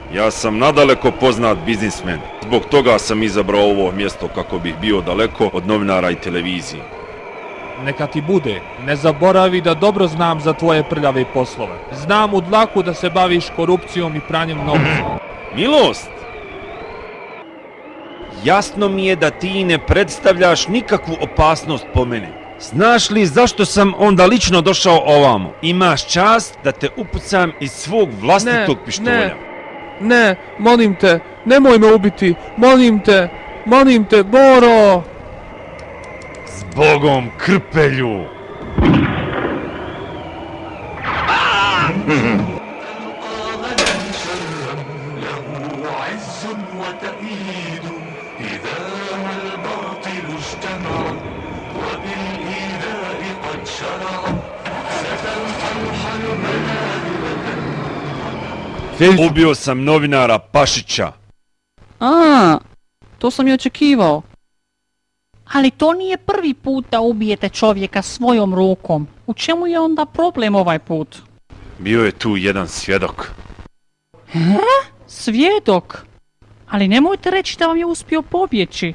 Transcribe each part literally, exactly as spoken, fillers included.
Ja sam nadaleko poznat biznismen. Zbog toga sam izabrao ovo mjesto kako bih bio daleko od novinara i televizije. Neka ti bude. Ne zaboravi da dobro znam za tvoje prljave poslove. Znam u dlaku da se baviš korupcijom i pranjem novca. Milost! Jasno mi je da ti ne predstavljaš nikakvu opasnost po mene. Znaš li zašto sam onda lično došao ovamo? Imaš čast da te upucam iz svog vlastitog ne, pištolja. Ne, ne, molim te, nemoj me ubiti, molim te, molim te, Boro! Zbogom, krpelju! Ubio sam novinara Pašića. A, to sam i očekivao. Ali to nije prvi put da ubijete čovjeka svojom rukom. U čemu je onda problem ovaj put? Bio je tu jedan svjedok. He? Svjedok? Ali nemojte reći da vam je uspio pobjeći.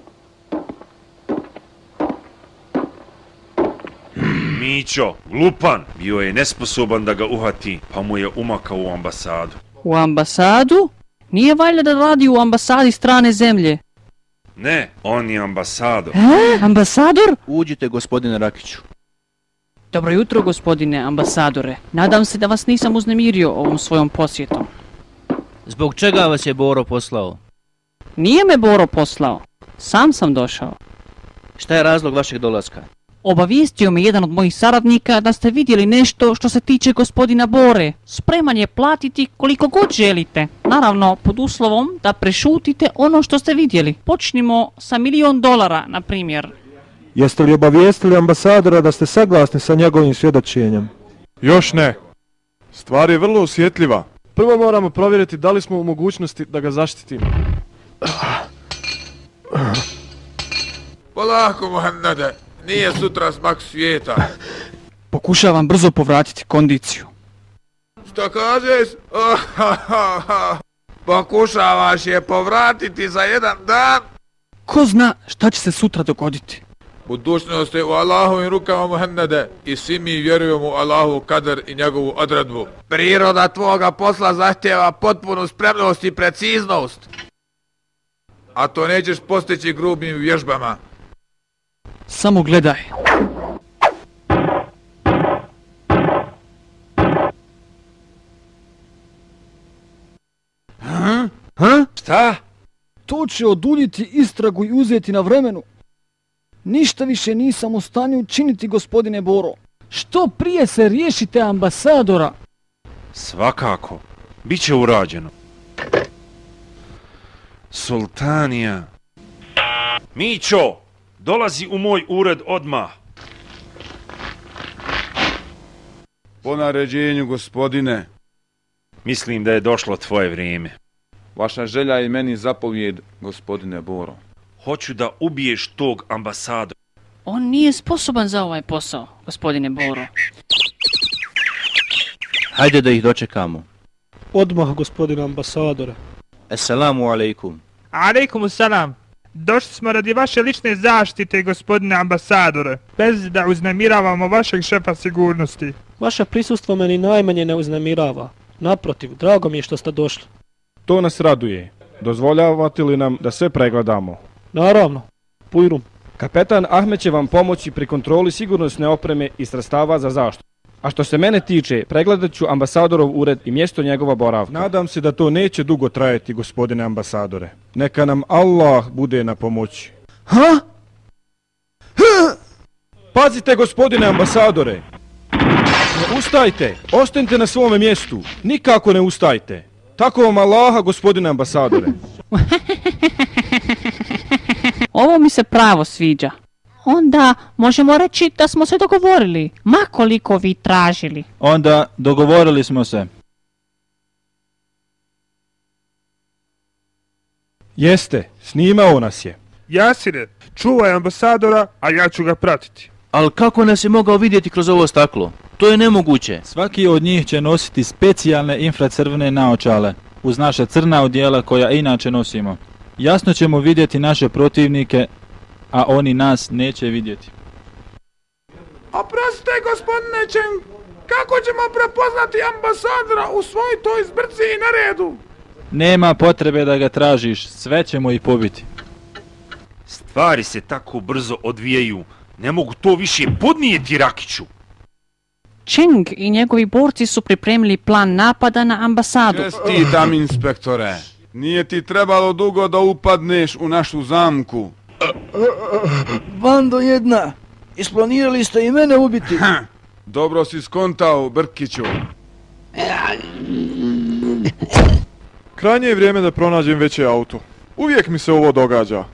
Mićo, glupan, bio je nesposoban da ga uhvati, pa mu je umakao u ambasadu. U ambasadu? Nije valjda da radi u ambasadi strane zemlje? Ne, on je ambasador. E, ambasador? Uđite, gospodine Rakiću. Dobro jutro, gospodine ambasadore. Nadam se da vas nisam uznemirio ovom svojom posjetom. Zbog čega vas je Boro poslao? Nije me Boro poslao. Sam sam došao. Šta je razlog vašeg dolaska? Obavijestio me jedan od mojih saradnika da ste vidjeli nešto što se tiče gospodina Bore. Spreman je platiti koliko god želite. Naravno, pod uslovom da prešutite ono što ste vidjeli. Počnimo sa milion dolara, na primjer. Jeste li obavijestili ambasadora da ste saglasni sa njegovim svjedočenjem? Još ne. Stvar je vrlo osjetljiva. Prvo moramo provjeriti da li smo u mogućnosti da ga zaštitimo. Polako, Muhammede. Nije sutra smak svijeta. Pokušavam brzo povratiti kondiciju. Što kažeš? Oh, ha, ha, ha. Pokušavaš je povratiti za jedan dan? Ko zna šta će se sutra dogoditi? Budućnost je u Allahovim rukama, Muhammede, i svi mi vjerujemo u Allahov kader i njegovu odredbu. Priroda tvoga posla zahtjeva potpunu spremnost i preciznost. A to nećeš postići grubim vježbama. Samo gledaj. Ha? Ha? Šta? To će oduljiti istragu i uzeti na vremenu. Ništa više nisam u stanju učiniti, gospodine Boro. Što prije se riješite ambasadora? Svakako. Biće urađeno. Sultanija. Mićo! Dolazi u moj ured odmah. Po naređenju, gospodine. Mislim da je došlo tvoje vrijeme. Vaša želja je meni zapovjed, gospodine Boro. Hoću da ubiješ tog ambasadora. On nije sposoban za ovaj posao, gospodine Boro. Hajde da ih dočekamo. Odmah, gospodine ambasadore. Assalamu alaikum. Alaikum salam. Došli smo radi vaše lične zaštite, gospodine ambasadore, bez da uznemiravamo vašeg šefa sigurnosti. Vaše prisustvo meni najmanje ne uznemirava. Naprotiv, drago mi je što ste došli. To nas raduje. Dozvoljavate li nam da sve pregledamo? Naravno. Pujrum. Kapetan Ahmed će vam pomoći pri kontroli sigurnosne opreme i sredstava za zaštitu. A što se mene tiče, pregledat ću ambasadorov ured i mjesto njegova boravka. Nadam se da to neće dugo trajati, gospodine ambasadore. Neka nam Allah bude na pomoći. Ha? Ha? Pazite, gospodine ambasadore! Ne ustajte! Ostanite na svome mjestu! Nikako ne ustajte! Tako vam Allaha, gospodine ambasadore! Ovo mi se pravo sviđa. Onda možemo reći da smo se dogovorili, ma koliko vi tražili. Onda dogovorili smo se. Jeste, snimao nas je. Jasine, čuvaj ambasadora, a ja ću ga pratiti. Ali kako nas je mogao vidjeti kroz ovo staklo? To je nemoguće. Svaki od njih će nositi specijalne infracrvene naočale. uz naša crna odjela koja inače nosimo. Jasno ćemo vidjeti naše protivnike, a oni nas neće vidjeti. Oprostite, gospodine Čeng, kako ćemo prepoznati ambasadora u svoj toj zbrci i neredu? Nema potrebe da ga tražiš, sve ćemo ih pobiti. Stvari se tako brzo odvijaju, ne mogu to više podnijeti, Rakiću. Čeng i njegovi borci su pripremili plan napada na ambasadu. Čestitam, inspektore. Nije ti trebalo dugo da upadneš u našu zamku. Bando jedna, isplanirali ste i mene ubiti. Ha, dobro si skontao, Brkiću. Krajnje je vrijeme da pronađem veće auto. Uvijek mi se ovo događa.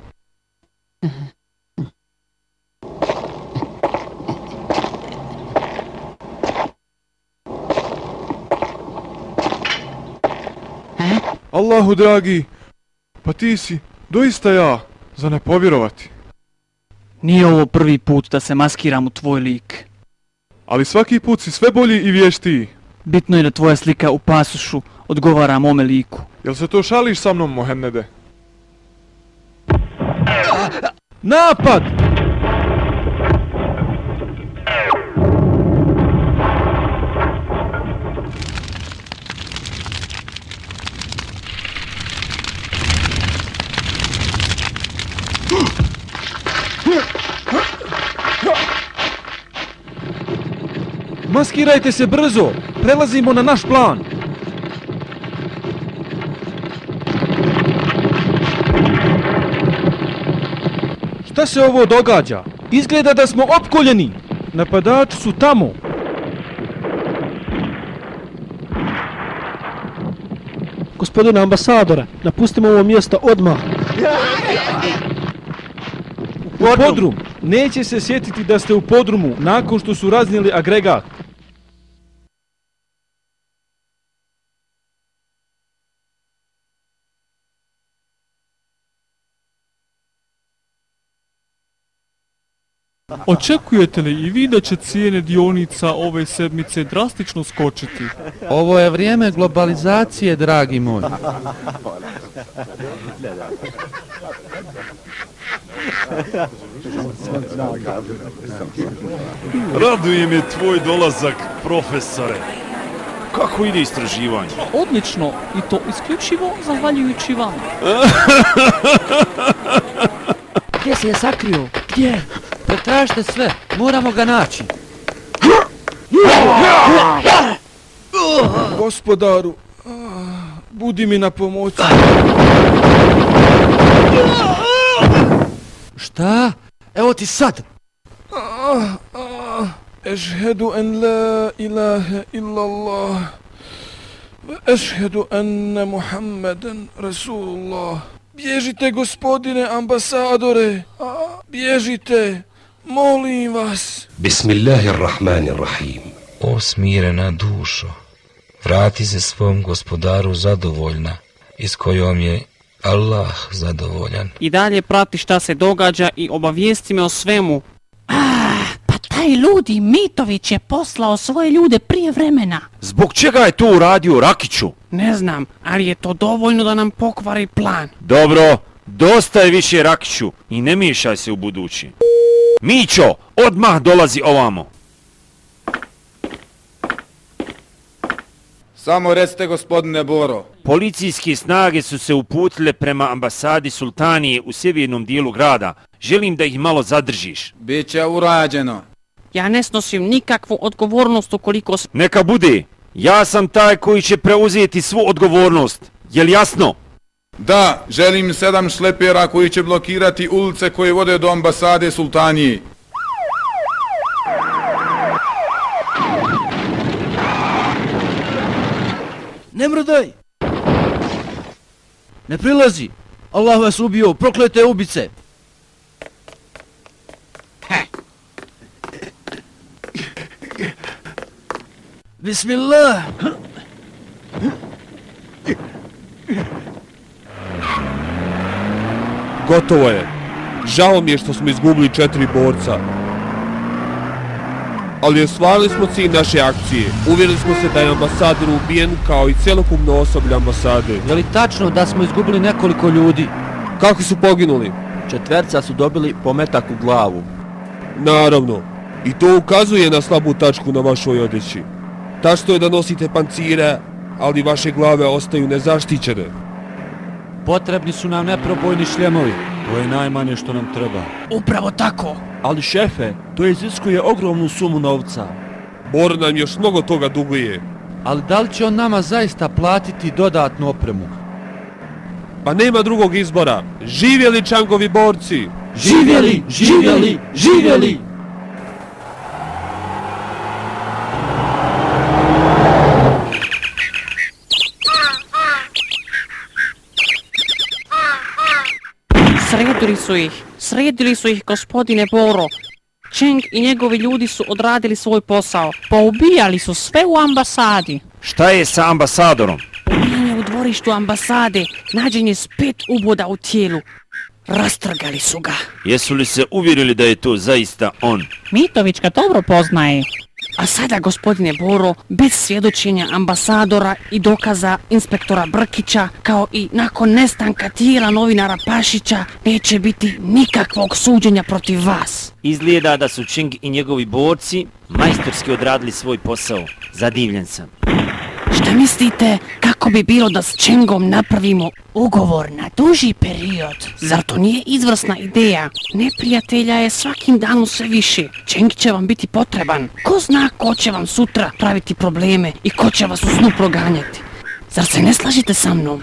Allahu dragi, pa ti si, doista ja, za ne povjerovati. Nije ovo prvi put da se maskiram u tvoj lik. Ali svaki put si sve bolji i vještiji. Bitno je da tvoja slika u pasušu odgovara mome liku. Jel se to šališ sa mnom, Mohenede? Napad! Maskirajte se brzo! Prelazimo na naš plan! Šta se ovo događa? Izgleda da smo opkoljeni! Napadači su tamo! Gospodine ambasadore, napustimo ovo mjesto odmah. U podrum! Neće se sjetiti da ste u podrumu nakon što su raznijeli agregat. Očekujete li i vi da će cijene dionica ove sedmice drastično skočiti? Ovo je vrijeme globalizacije, dragi moj. Raduje me tvoj dolazak, profesore. Kako ide istraživanje? Odlično, i to isključivo zahvaljujući vama. Gdje se je sakrio? Gdje? Pretražite sve, moramo ga naći. Gospodaru, budi mi na pomoći. Šta? Evo ti sad. Ešhedu en la ilaha illallah. Ešhedu enne Muhammeden Rasulullah. Bježite, gospodine ambasadore. Bježite. Molim vas. Bismillahirrahmanirrahim. O smirena dušo, vrati se svom gospodaru zadovoljna, i s kojom je Allah zadovoljan. I dalje prati šta se događa i obavijesti me o svemu. Ah, pa taj ludi Mitović je poslao svoje ljude prije vremena. Zbog čega je to uradio, Rakiću? Ne znam, ali je to dovoljno da nam pokvari plan. Dobro, dosta je više, Rakiću, i ne miješaj se u budući. Mićo, odmah dolazi ovamo. Samo recite, gospodine Boro. Policijske snage su se uputile prema ambasadi Sultanije u sjevernom dijelu grada. Želim da ih malo zadržiš. Biće urađeno. Ja ne snosim nikakvu odgovornost ukoliko... Neka bude. Ja sam taj koji će preuzeti svu odgovornost. Jel jasno? Da, želim sedam šlepera koji će blokirati ulice koje vode do ambasade Sultanije. Ne mrdaj! Ne prilazi! Allah vas ubio, proklete ubice! Bismillah! Gotovo je. Žao mi je što smo izgubili četiri borca. Ali ostvarili smo cilj naše akcije. Uvjerili smo se da je ambasador ubijen kao i cjelokupno osoblje ambasade. Je li tačno da smo izgubili nekoliko ljudi? Kako su poginuli? Četverca su dobili pometak u glavu. Naravno. I to ukazuje na slabu tačku na vašoj odjeći. Tačno je da nosite pancire, ali vaše glave ostaju nezaštićene. Potrebni su nam neprobojni šljemovi. To je najmanje što nam treba. Upravo tako. Ali šefe, to iziskuje ogromnu sumu novca. Bor nam još mnogo toga duguje. Ali da li će on nama zaista platiti dodatnu opremu? Pa nema drugog izbora. Živjeli Čangovi borci! Živjeli, živjeli, živjeli! Sredili su ih, sredili su ih, gospodine Boro. Čeng i njegovi ljudi su odradili svoj posao. Poubijali su sve u ambasadi. Šta je sa ambasadorom? Ubijen je u dvorištu ambasade. Nađen je s pet uboda u tijelu. Rastrgali su ga. Jesu li se uvjerili da je to zaista on? Mitović ga dobro poznaje. A sada, gospodine Boro, bez svjedočenja ambasadora i dokaza inspektora Brkića, kao i nakon nestanka tijela novinara Pašića, neće biti nikakvog suđenja protiv vas. Izgleda da su Čeng i njegovi borci majstorski odradili svoj posao. Zadivljen sam. Šta mislite, kako bi bilo da s Čengom napravimo ugovor na duži period? Zar to nije izvrsna ideja? Neprijatelja je svakim danom sve više. Čeng će vam biti potreban. Ko zna ko će vam sutra praviti probleme i ko će vas u snu proganjati? Zar se ne slažete sa mnom?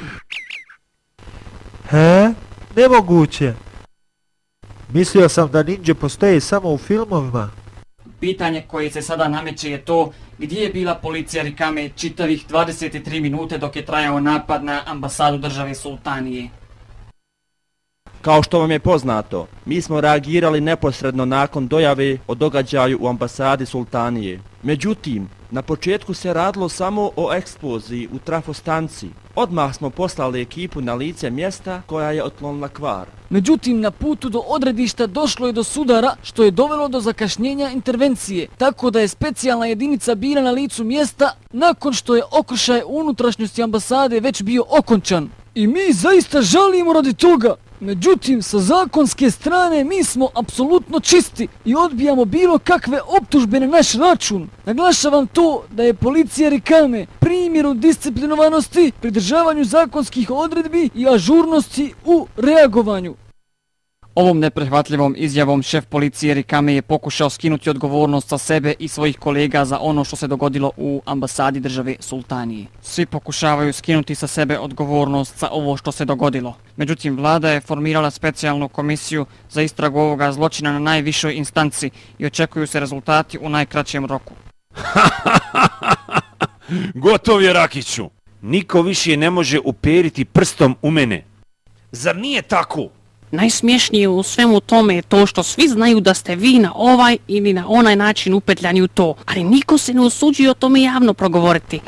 He? Nemoguće. Mislio sam da ninja postoji samo u filmovima. Pitanje koje se sada nameće je to gdje je bila policija Rikame čitavih dvadeset tri minute dok je trajao napad na ambasadu države Sultanije. Kao što vam je poznato, mi smo reagirali neposredno nakon dojave o događaju u ambasadi Sultanije. Međutim, na početku se radilo samo o eksploziji u trafostanci. Odmah smo poslali ekipu na lice mjesta koja je otklonila kvar. Međutim, na putu do odredišta došlo je do sudara, što je dovelo do zakašnjenja intervencije, tako da je specijalna jedinica bila na licu mjesta nakon što je okršaj unutrašnjosti ambasade već bio okončan. I mi zaista žalimo radi toga. Međutim, sa zakonske strane mi smo apsolutno čisti i odbijamo bilo kakve optužbe na naš račun. Naglašavam to da je policija Rikame primjer u disciplinovanosti, pridržavanju zakonskih odredbi i ažurnosti u reagovanju. Ovom neprihvatljivom izjavom šef policije Rikame je pokušao skinuti odgovornost sa sebe i svojih kolega za ono što se dogodilo u ambasadi države Sultanije. Svi pokušavaju skinuti sa sebe odgovornost za ovo što se dogodilo. Međutim, vlada je formirala specijalnu komisiju za istragu ovoga zločina na najvišoj instanci i očekuju se rezultati u najkraćem roku. Gotov je, Rakiću. Niko više ne može uperiti prstom u mene. Zar nije tako? Najsmješnije u svemu tome je to što svi znaju da ste vi na ovaj ili na onaj način upetljani u to, ali niko se ne usuđuje o tome javno progovoriti.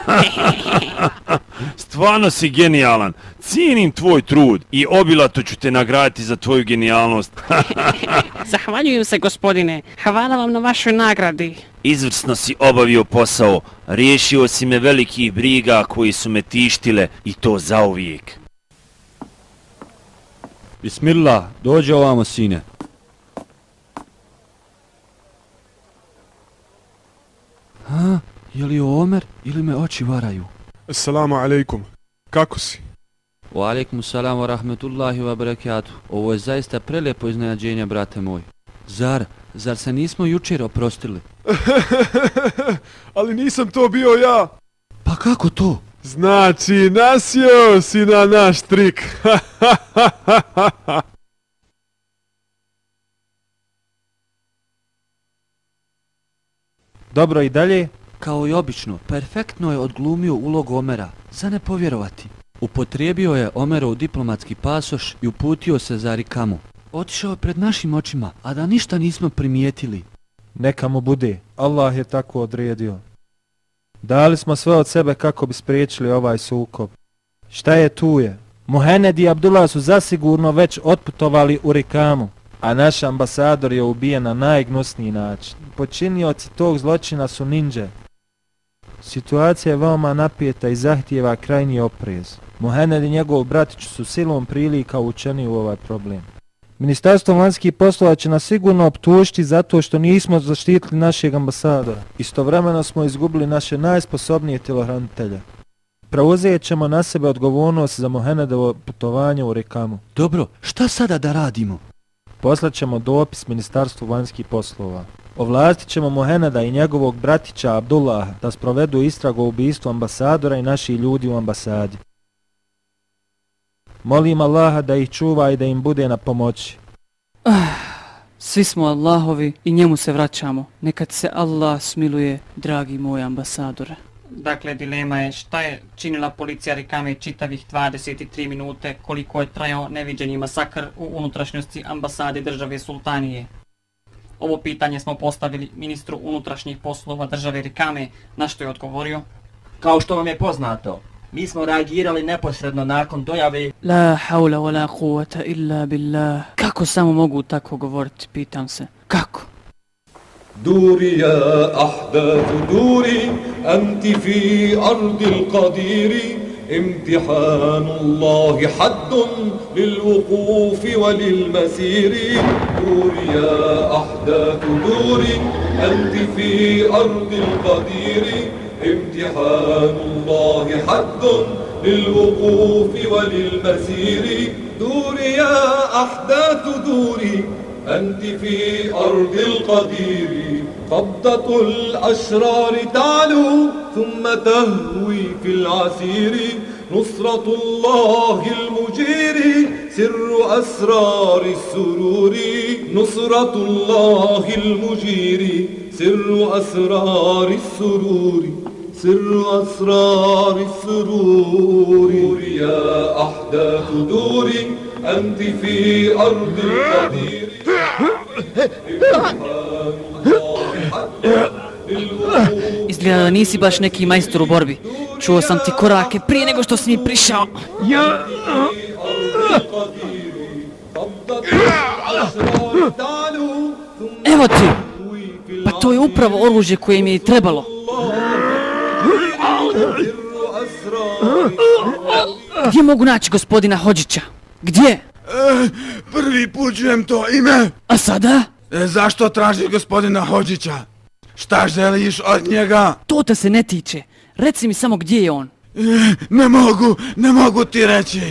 Stvarno si genijalan. Cijenim tvoj trud i obilato ću te nagraditi za tvoju genijalnost. Zahvaljujem se, gospodine. Hvala vam na vašoj nagradi. Izvrsno si obavio posao. Riješio si me velikih briga koji su me tištile i to zauvijek. Bismillah, dođe ovamo, sine. Ha, je li Omer ili me oči varaju? Assalamu alaikum, kako si? Wa alaikum salam wa rahmetullahi wa barakatuh. Ovo je zaista prelijepo iznenađenje, brate moj. Zar, zar se nismo jučer oprostili? Ali nisam to bio ja. Pa kako to? Znači, nasjeo si na naš trik. Dobro, i dalje? Kao i obično, perfektno je odglumio ulogu Omera. Za ne povjerovati. Upotrijebio je Omerov diplomatski pasoš i uputio se za Rikamu. Otišao je pred našim očima, a da ništa nismo primijetili. Neka mu bude. Allah je tako odredio. Dali smo sve od sebe kako bi spriječili ovaj sukob. Šta je tu je? Muhened i Abdullah su zasigurno već otputovali u Rikamu. a naš ambasador je ubijen na najgnusniji način. Počinioci tog zločina su ninđe. Situacija je veoma napijeta i zahtijeva krajnji oprez. Mohamed i njegov bratić su silom prilika učeni u ovaj problem. Ministarstvo vanjskih poslova će nas sigurno optužiti zato što nismo zaštitili našeg ambasadora. Istovremeno smo izgubili naše najsposobnije tjelohranitelje. Preuzet ćemo na sebe odgovornost za Mohamedovo putovanje u Rikamu. Dobro, šta sada da radimo? Poslat ćemo dopis Ministarstvu vanjskih poslova. Ovlastit ćemo Mohameda i njegovog bratića Abdullaha da sprovedu istragu o ubistvu ambasadora i naših ljudi u ambasadi. Molim Allaha da ih čuva i da im bude na pomoći. Ah, svi smo Allahovi i njemu se vraćamo. Nekad se Allah smiluje, dragi moj ambasadore. Dakle, dilema je šta je činila policija Rikame čitavih dvadeset tri minute, koliko je trajao neviđeni masakr u unutrašnjosti ambasade države Sultanije. Ovo pitanje smo postavili ministru unutrašnjih poslova države Rikame, na što je odgovorio: Kao što vam je poznato, mi smo reagirali neposredno nakon dojave. La haula wa la quwata illa billah. Kako samo mogu tako govoriti, pitam se. Kako? دوري يا أحداث دوري أنت في أرض القدير امتحان الله حد للوقوف وللمسير دوري يا أحداث دوري أنت في أرض القدير امتحان الله حد للوقوف وللمسير دوري يا أحداث دوري أنت في أرض القدير قبضة الأشرار تعلو ثم تهوي في العسير نصرة الله المجير سر أسرار السرور نصرة الله المجير سر أسرار السرور سر أسرار السرور يا أحداث دوري أنت في أرض القدير Izgleda da nisi baš neki majstor u borbi. Čuo sam ti korake prije nego što si mi prišao. Ja... Evo ti! Pa to je upravo oružje koje mi je trebalo. Gdje mogu naći gospodina Hodžića? Gdje? E, prvi put čujem to ime. A sada? E, zašto tražiš gospodina Hodžića? Šta želiš od njega? To te se ne tiče. Reci mi samo gdje je on. E, ne mogu, ne mogu ti reći.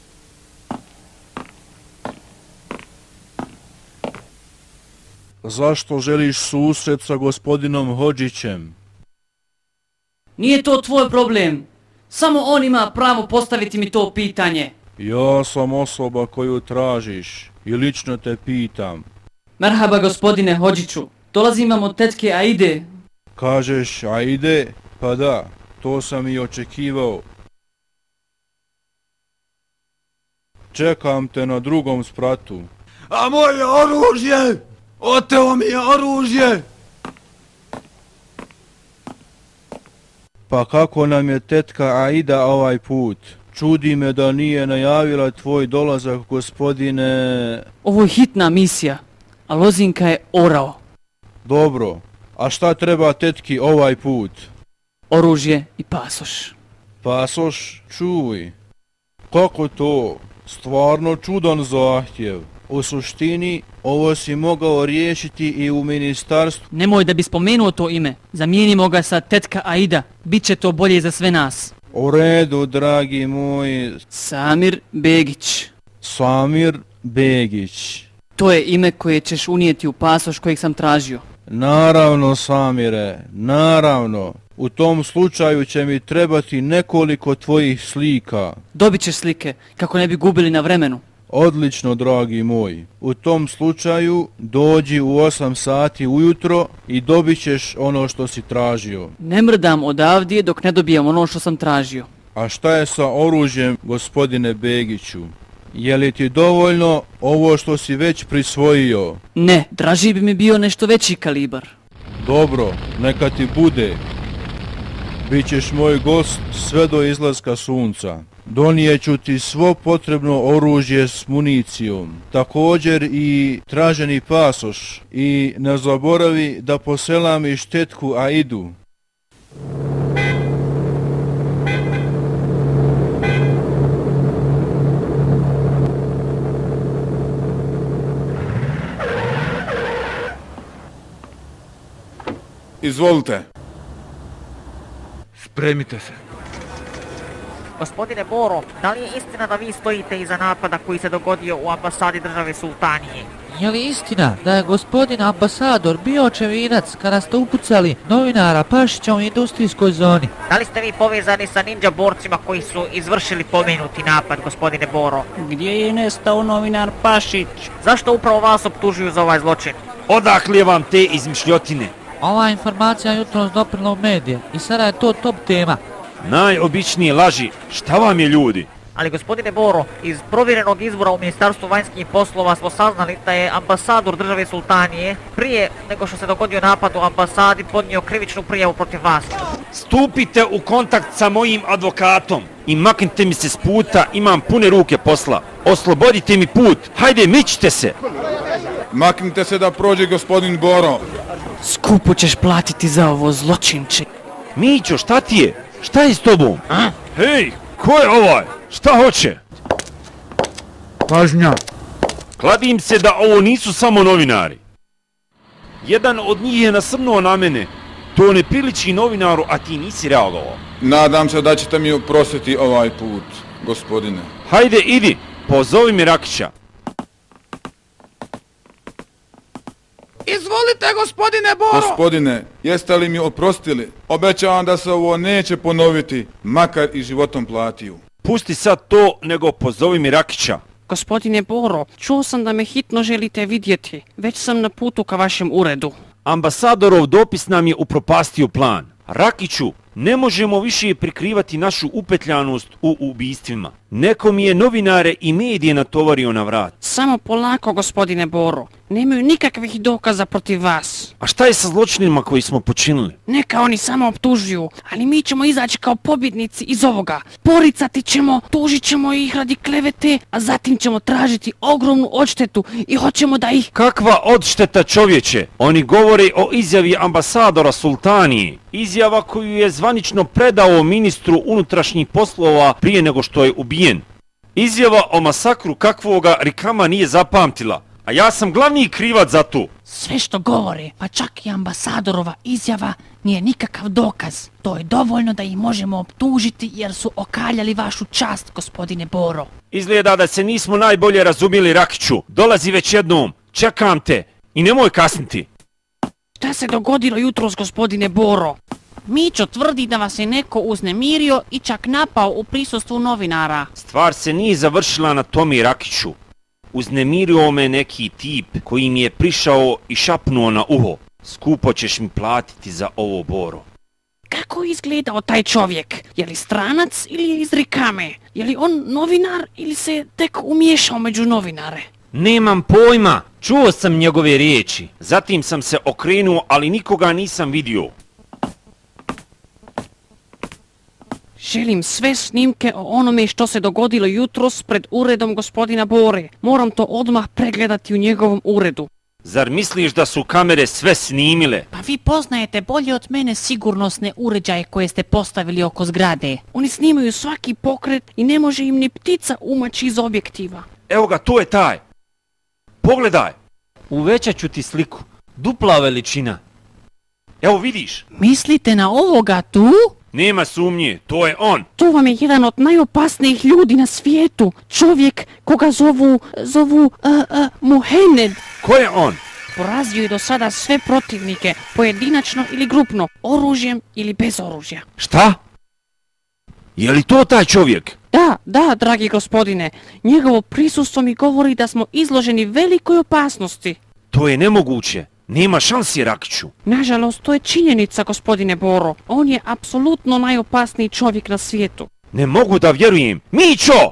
Zašto želiš susret sa gospodinom Hodžićem? Nije to tvoj problem. Samo on ima pravo postaviti mi to pitanje. Ja sam osoba koju tražiš i lično te pitam. Merhaba gospodine Hodžiću. Dolazim vam od tetke Aide. Kažeš Aide? Pa da, to sam i očekivao. Čekam te na drugom spratu. A moje oružje! Oteo mi je oružje! Pa kako nam je tetka Aida ovaj put? Čudi me da nije najavila tvoj dolazak, gospodine... Ovo je hitna misija, a Lozinka je orao. Dobro, a šta treba tetki ovaj put? Oružje i pasoš. Pasoš? Čuj. Kako to? Stvarno čudan zahtjev. U suštini, ovo si mogao riješiti i u ministarstvu. Nemoj da bi spomenuo to ime. Zamijenimo ga sa tetka Aida. Biće to bolje za sve nas. U redu, dragi moj... Samir Begić. Samir Begić. To je ime koje ćeš unijeti u pasoš kojeg sam tražio. Naravno, Samire, naravno. U tom slučaju će mi trebati nekoliko tvojih slika. Dobit ćeš slike, kako ne bi gubili na vremenu. Odlično, dragi moj. U tom slučaju dođi u osam sati ujutro i dobit ćeš ono što si tražio. Ne mrdam odavdje dok ne dobijem ono što sam tražio. A šta je sa oružjem, gospodine Begiću? Je li ti dovoljno ovo što si već prisvojio? Ne, draži bi mi bio nešto veći kalibar. Dobro, neka ti bude. Bićeš moj gost sve do izlaska sunca. Donijeću ti svo potrebno oružje s municijom, također i traženi pasoš i ne zaboravi da poselamiš tetku Aidu. Izvolite. Spremite se. Gospodine Boro, da li je istina da vi stojite iza napada koji se dogodio u ambasadi države Sultanije? Je li istina da je gospodin ambasador bio očevinac kada ste upucali novinara Pašića u industrijskoj zoni? Da li ste vi povezani sa ninja borcima koji su izvršili pomenuti napad, gospodine Boro? Gdje je nestao novinar Pašić? Zašto upravo vas optužuju za ovaj zločin? Odakle vam te izmišljotine? Ova informacija jutros doprila u medije i sada je to top tema. Najobičnije laži, šta vam je ljudi? Ali gospodine Boro, iz provjerenog izvora u Ministarstvu vanjskih poslova smo saznali da je ambasador države Sultanije prije nego što se dogodio napad u ambasadi podnio krivičnu prijavu protiv vas. Stupite u kontakt sa mojim advokatom i maknite mi se s puta, imam pune ruke posla. Oslobodite mi put, hajde mičite se. Maknite se da prođe gospodin Boro. Skupo ćeš platiti za ovo, zločinče. Mićo, šta ti je? Šta je s tobom? A? Hej, ko je ovaj? Šta hoće? Pažnja. Kladim se da ovo nisu samo novinari. Jedan od njih je nasrnuo na mene. To ne priliči novinaru, a ti nisi reagovao. Nadam se da ćete mi oprostiti ovaj put, gospodine. Hajde, idi, pozovi mi Rakića. Izvolite, gospodine Boro! Gospodine, jeste li mi oprostili? Obećavam da se ovo neće ponoviti, makar i životom platiju. Pusti sad to, nego pozovi mi Rakića. Gospodine Boro, čuo sam da me hitno želite vidjeti. Već sam na putu ka vašem uredu. Ambasadorov dopis nam je upropastio plan. Rakiću, ne možemo više prikrivati našu upetljanost u ubistvima. Neko mi je novinare i medije natovario na vrat. Samo polako, gospodine Boro. Nemaju nikakvih dokaza protiv vas. A šta je sa zločinima koji smo počinili? Neka oni samo optužuju, ali mi ćemo izaći kao pobjednici iz ovoga. Poricati ćemo, tužit ćemo ih radi klevete, a zatim ćemo tražiti ogromnu odštetu i hoćemo da ih... Kakva odšteta, čovječe? Oni govore o izjavi ambasadora Sultanije. Izjava koju je zvanično predao ministru unutrašnjih poslova prije nego što je ubijen. Izjava o masakru kakvoga Rikama nije zapamtila. A ja sam glavni krivac za to. Sve što govore, pa čak i ambasadorova izjava, nije nikakav dokaz. To je dovoljno da ih možemo optužiti jer su okaljali vašu čast, gospodine Boro. Izgleda da se nismo najbolje razumjeli, Rakiću. Dolazi već jednom, čekam te i nemoj kasniti. Šta se dogodilo jutros, gospodine Boro? Mićo tvrdi da vas je neko uznemirio i čak napao u prisustvu novinara. Stvar se nije završila na tome, Rakiću. Uznemirio me neki tip koji mi je prišao i šapnuo na uho. Skupo ćeš mi platiti za ovo, Boro. Kako je izgledao taj čovjek? Je li stranac ili je iz Rikame? Je li on novinar ili se tek umiješao među novinare? Nemam pojma, čuo sam njegove riječi. Zatim sam se okrenuo, ali nikoga nisam vidio. Želim sve snimke o onome što se dogodilo jutros pred uredom gospodina Bore. Moram to odmah pregledati u njegovom uredu. Zar misliš da su kamere sve snimile? Pa vi poznajete bolje od mene sigurnosne uređaje koje ste postavili oko zgrade. Oni snimaju svaki pokret i ne može im ni ptica umaći iz objektiva. Evo ga, to je taj. Pogledaj. Uvećat ću ti sliku. Dupla veličina. Evo vidiš. Mislite na ovoga tu? Nema sumnje, to je on. To vam je jedan od najopasnijih ljudi na svijetu. Čovjek koga zovu, zovu, uh, uh, Mohamed. Ko je on? Porazio je do sada sve protivnike, pojedinačno ili grupno, oružjem ili bez oružja. Šta? Je li to taj čovjek? Da, da, dragi gospodine. Njegovo prisustvo mi govori da smo izloženi velikoj opasnosti. To je nemoguće. Nema šansi, Rakiću. Nažalost, to je činjenica, gospodine Boro. On je apsolutno najopasniji čovjek na svijetu. Ne mogu da vjerujem. Mićo!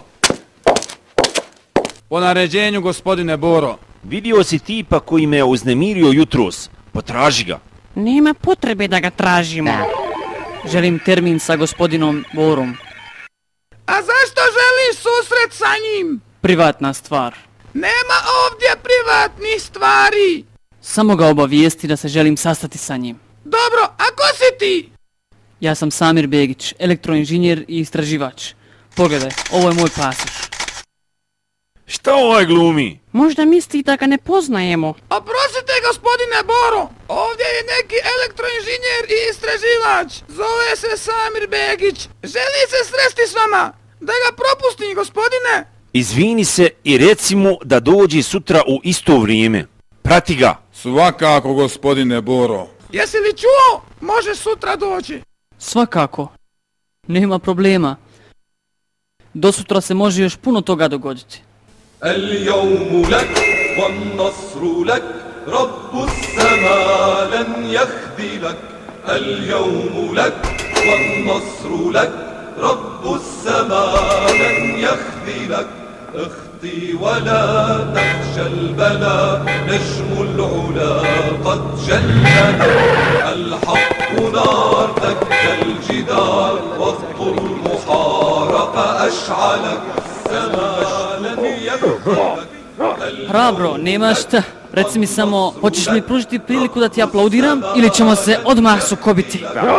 Po naređenju, gospodine Boro. Vidio si tipa koji me je uznemirio jutros. Potraži ga. Nema potrebe da ga tražimo. Želim termin sa gospodinom Borom. A zašto želiš susret sa njim? Privatna stvar. Nema ovdje privatnih stvari. Samo ga obavijesti da se želim sastati sa njim. Dobro, a ko si ti? Ja sam Samir Begić, elektroinženjer i istraživač. Pogledaj, ovo je moj pasoš. Šta ovaj glumi? Možda misli da ga ne poznajemo. Oprostite, gospodine Boro, ovdje je neki elektroinženjer i istraživač. Zove se Samir Begić. Želi se sresti s vama. Da ga propustim, gospodine. Izvini se i reci mu da dođe sutra u isto vrijeme. Prati ga. Svakako, gospodine Boro. Jesi li čuo? Možeš sutra doći. Svakako. Nema problema. Do sutra se može još puno toga dogoditi. اليوم لك والنصر لك رب السماء لن يخذلك اليوم لك والنصر لك رب السماء لن يخذلك اخطي ولا تخشى البلاء نجم العلا قد جلنا الحق نار تكفى الجدار وقت المحارقة أشعلك السماء لن يخذلك. Hrabro, nema šta. Reci mi samo, hoćeš mi pružiti priliku da ti aplaudiram ili ćemo se odmah sukobiti?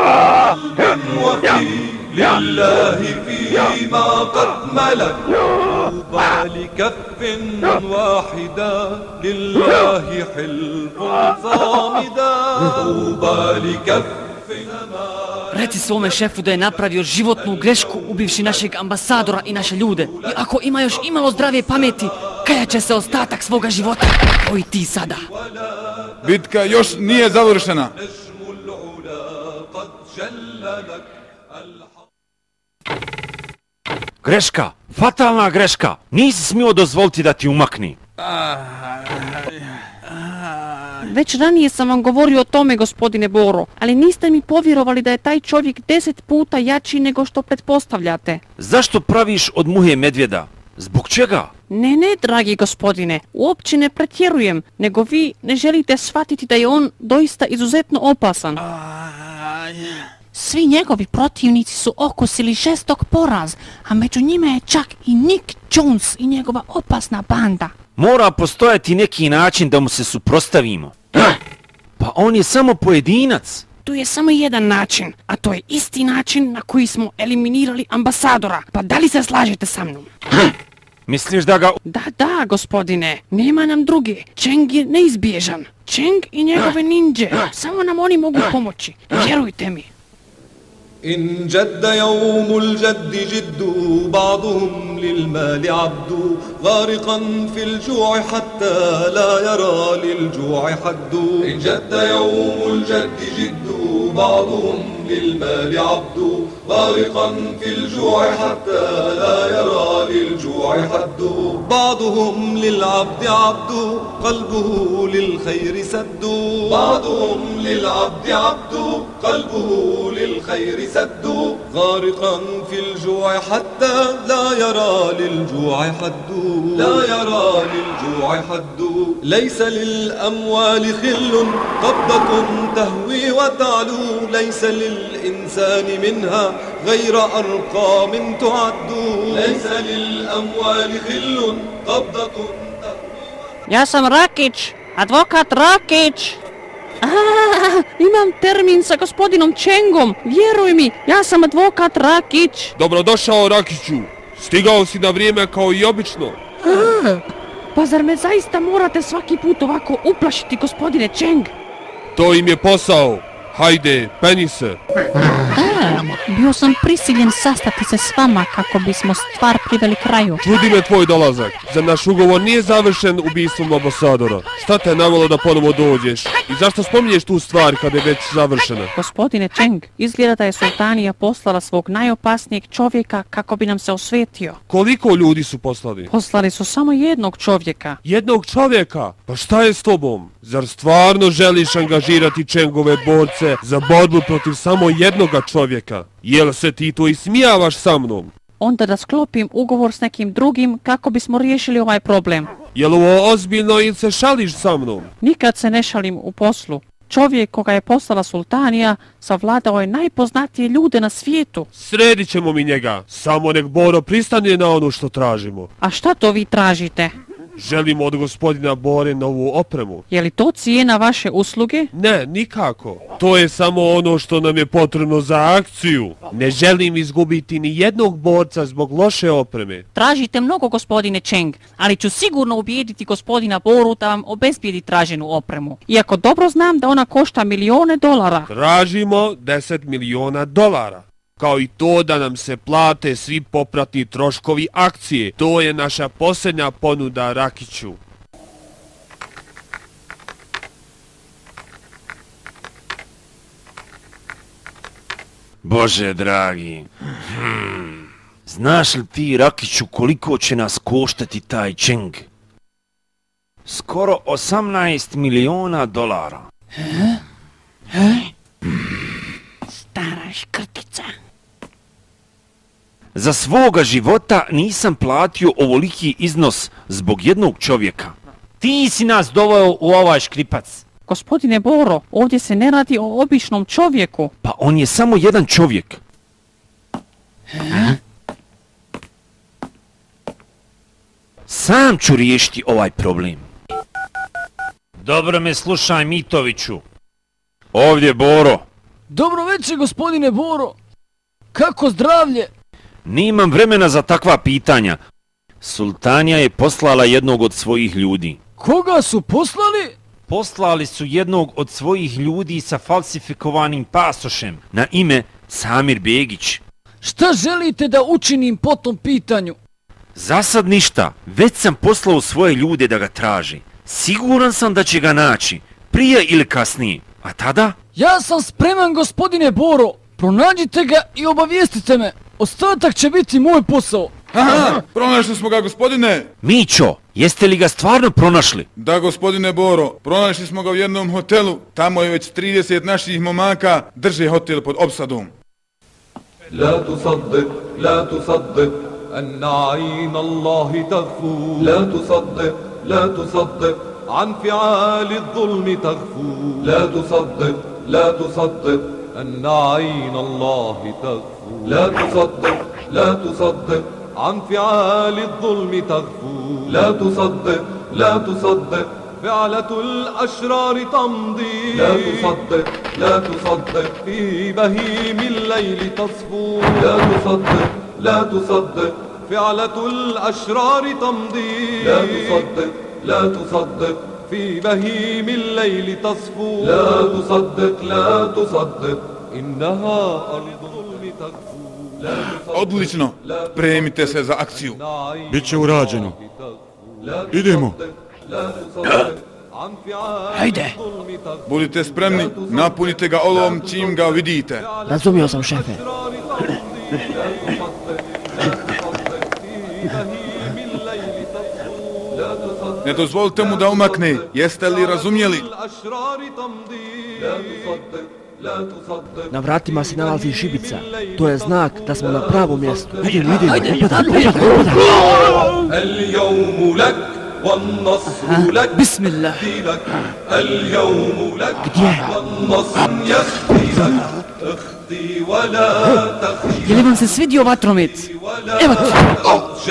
لله فيما قد ملك طوبى لكف واحدة لله حلف صامدا طوبى لكف. Reci svome šefu da je napravio životnu grešku ubivši našeg ambasadora i naše ljude. I ako ima još imalo zdrave pameti, kajat će se ostatak svoga života, kao i ti sada. Bitka još nije završena. Greška, fatalna greška. Nisi smio dozvoliti da ti umakni. Već ranije sam vam govorio o tome, gospodine Boro, ali niste mi povjerovali da je taj čovjek deset puta jači nego što pretpostavljate. Zašto praviš od muhe medvjeda? Zbog čega? Ne, ne, dragi gospodine, uopće ne pretjerujem, nego vi ne želite shvatiti da je on doista izuzetno opasan. Svi njegovi protivnici su okusili žestok poraz, a među njima je čak i Nick Jones i njegova opasna banda. Mora postojati neki način da mu se suprotstavimo. Pa on je samo pojedinac. Tu je samo jedan način, a to je isti način na koji smo eliminirali ambasadora. Pa da li se slažete sa mnom? Misliš da ga... Da, da, gospodine, nema nam druge. Cheng je neizbježan. Cheng i njegove ninje, samo nam oni mogu pomoći. Vjerujte mi. إن جد يوم الجد جد بعضهم للمال عبد غارقا في الجوع حتى لا يرى للجوع حد إن جد يوم الجد جد بعضهم للمال عبد غارقا في الجوع حتى لا يرى للجوع حد بعضهم للعبد عبد قلبه للخير سد بعضهم للعبد عبد قلبه للخير سد غارقا في الجوع حتى لا يرى للجوع حد لا يرى للجوع حد ليس للأموال خل قبضة تهوي وتعلو ليس للإنسان منها غير أرقام تعد ليس للأموال خل قبضة Ja sam Rakić, advokat Rakić. Ah, imam termin sa gospodinom Chengom, vjeruj mi, ja sam advokat Rakić. Dobrodošao, Rakiću. Stigao si na vrijeme kao i obično. Ah, pa zar me zaista morate svaki put ovako uplašiti, gospodine Cheng? To im je posao. Hajde, penji se. Da, bio sam prisiljen sastati se s vama kako bismo stvar priveli kraju. Čudi me tvoj dolazak. Za naš ugovor nije završen ubistvom ambasadora. Šta te je navelo da ponovo dođeš? I zašto spominješ tu stvar kada je već završena? Gospodine Cheng, izgleda da je sultanija poslala svog najopasnijeg čovjeka kako bi nam se osvetio. Koliko ljudi su poslali? Poslali su samo jednog čovjeka. Jednog čovjeka? Pa šta je s tobom? Zar stvarno želiš angažirati Chengove borce za borbu protiv samo jednoga čovjeka? Jel se ti to ismijavaš sa mnom? Onda da sklopim ugovor s nekim drugim kako bismo riješili ovaj problem. Jel ovo ozbiljno ili se šališ sa mnom? Nikad se ne šalim u poslu. Čovjek koga je poslala sultanija savladao je najpoznatije ljude na svijetu. Sredit ćemo mi njega, samo nek Boro pristane na ono što tražimo. A šta to vi tražite? Želimo od gospodina Bore novu opremu. Je li to cijena vaše usluge? Ne, nikako. To je samo ono što nam je potrebno za akciju. Ne želim izgubiti ni jednog borca zbog loše opreme. Tražite mnogo, gospodine Cheng, ali ću sigurno ubijediti gospodina Boru da vam obezbijedi traženu opremu. Iako dobro znam da ona košta milijone dolara. Tražimo deset miliona dolara. Kao i to da nam se plate svi popratni troškovi akcije. To je naša posljednja ponuda Rakiću. Bože dragi, hmm. Znaš li ti, Rakiću, koliko će nas koštati taj Cheng? Skoro osamnaest miliona dolara. He? He? Stara škrtica. Za svoga života nisam platio ovoliki iznos zbog jednog čovjeka. Ti si nas doveo u ovaj škripac. Gospodine Boro, ovdje se ne radi o običnom čovjeku. Pa on je samo jedan čovjek. He? Sam ću riješiti ovaj problem. Dobro me slušaj, Mitoviću. Ovdje Boro. Dobro večer, gospodine Boro. Kako zdravlje? Nimam vremena za takva pitanja. Sultanija je poslala jednog od svojih ljudi. Koga su poslali? Poslali su jednog od svojih ljudi sa falsifikovanim pasošem na ime Samir Begić. Šta želite da učinim po tom pitanju? Za sad ništa. Već sam poslao svoje ljude da ga traži. Siguran sam da će ga naći. Prije ili kasnije. A tada? Ja sam spreman, gospodine Boro. Pronađite ga i obavijestite me. Ostatak će biti moj posao. Aha, pronašli smo ga, gospodine. Mićo, jeste li ga stvarno pronašli? Da, gospodine Boro, pronašli smo ga u jednom hotelu. Tamo je već trideset naših momaka drže hotel pod opsadom. La tusaddiq, la tusaddiq, anna ayn Allahi taghfu. La tusaddiq, la tusaddiq, an fi'ali adh-dhulmi taghfu. La tusaddiq, la tusaddiq, anna ayn Allahi taghfu. لا تصدق لا تصدق عن فعال الظلم تغفو لا تصدق لا تصدق فعلة الأشرار تمضي لا تصدق لا تصدق في بهيم الليل تصفو لا تصدق لا تصدق فعلة الأشرار تمضي لا تصدق لا تصدق في بهيم الليل تصفو لا تصدق لا تصدق إنها أرض الظلم تغفو. Odlično, spremite se za akciju. Biće urađeno. Idemo. Hajde. Budite spremni, napunite ga olovom čim ga vidite. Razumio sam, šefe. Ne dozvolite mu da umakne, jeste li razumjeli? Na vratima se nalazi šibica. To je znak da smo na pravom mjestu. Idemo, idemo. Upadaj, upadaj, upadaj. Bismillah. Je li vam se svidio vatromet? Evo ti.